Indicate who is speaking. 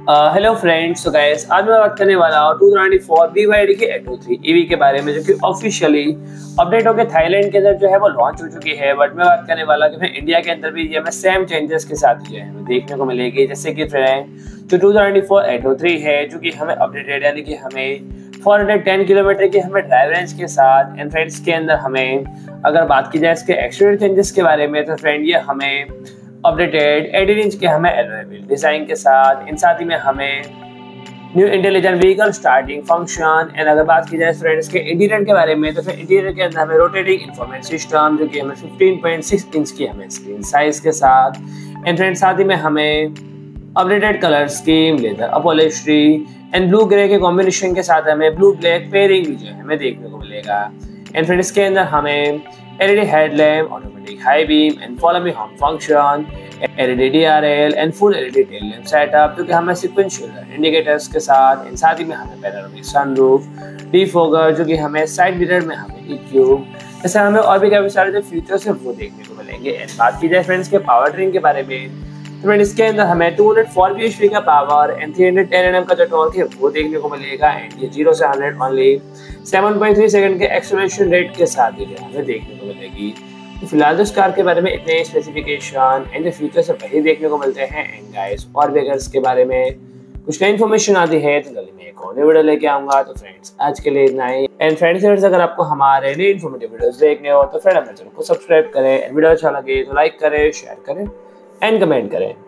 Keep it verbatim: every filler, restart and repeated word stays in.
Speaker 1: Hello friends, तो guys आज मैं बात करने वाला हूँ two twenty four B Y D के एट टू थ्री ईवी के बारे में, जो कि ऑफिशियली अपडेट होकर थाईलैंड के अंदर जो है वो लॉन्च हो चुकी है। बट मैं बात करने वाला कि इंडिया के अंदर भी ये हमें सेम चेंजेस के साथ जो है देखने को मिलेगी। जैसे कि फ्रेंड जो two twenty four Atto three है, जो कि हमें अपडेटेड यानी कि हमें फोर हंड्रेड टेन किलोमीटर की हमें ड्राइव रेंज के साथ एंड फ्रेंड्स के अंदर हमें अगर बात की जाए इसके एक्सटीरियर चेंजेस के बारे में, तो फ्रेंड ये हमें अपडेटेड एटीन इंच के हमें एलॉय व्हील डिजाइन के साथ इन साथ ही में हमें new intelligent vehicle starting function. And अगर बात की जाए फ्रेंड्स के इंटीरियर के बारे में, तो फिर इंटीरियर के अंदर हमें रोटेटिंग इंफॉर्मेशन सिस्टम, जो कि हमें फिफ्टीन पॉइंट सिक्स इंच की हमें स्क्रीन साइज के साथ एंड फ्रेंड्स साथ ही में हमें updated colour scheme, leather upholstery and blue grey के कॉम्बिनेशन के साथ हमें ब्लू ब्लैक पेयरिंग भी जो है हमें देखने को मिलेगा। एंड फ्रेंड्स के अंदर हमें LED headlamp, automatic high beam and follow me home function, LED DRL and full LED tail lamp setup, जो कि हमें सीक्वेंशियल इंडिकेटर्स के साथ इन साथ ही में हमें पैनोरामिक सनरूफ, डिफोगर, जो कि हमें साइड मिरर में हमें ई-क्यूब, ऐसे हमें और भी काफी सारे जो फीचर्स है वो देखने को मिलेंगे। एंड बात की जाए फ्रेंड्स के पावर ट्रेन के बारे में, तो फ्रेंड इसके अंदर हमें टू हंड्रेड फोर बीएचपी का power and three hundred ten Nm का जो टॉर्क है वो देखने को मिलेगा। एंड ये जीरो से hundred only seven point three second के एक्सेलरेशन रेट के साथ भी हमें देखने को मिलेगी। तो फिलहाल इस कार के बारे में इतने स्पेसिफिकेशन एंड फीचर्स वही देखने को मिलते हैं। एंड गाइस और भी अगर इसके बारे में कुछ नई इन्फॉर्मेशन आती है तो जल्दी मैं एक और वीडियो लेके आऊंगा। तो फ्रेंड्स आज के लिए इतना ही। एंड फ्रेंड्स अगर आपको हमारे नए इन्फॉर्मेटिव वीडियोस देखने हो तो फ्रेंड हमारे चैनल को सब्सक्राइब करें। वीडियो अच्छा लगे तो लाइक करें, शेयर करें एंड कमेंट करें।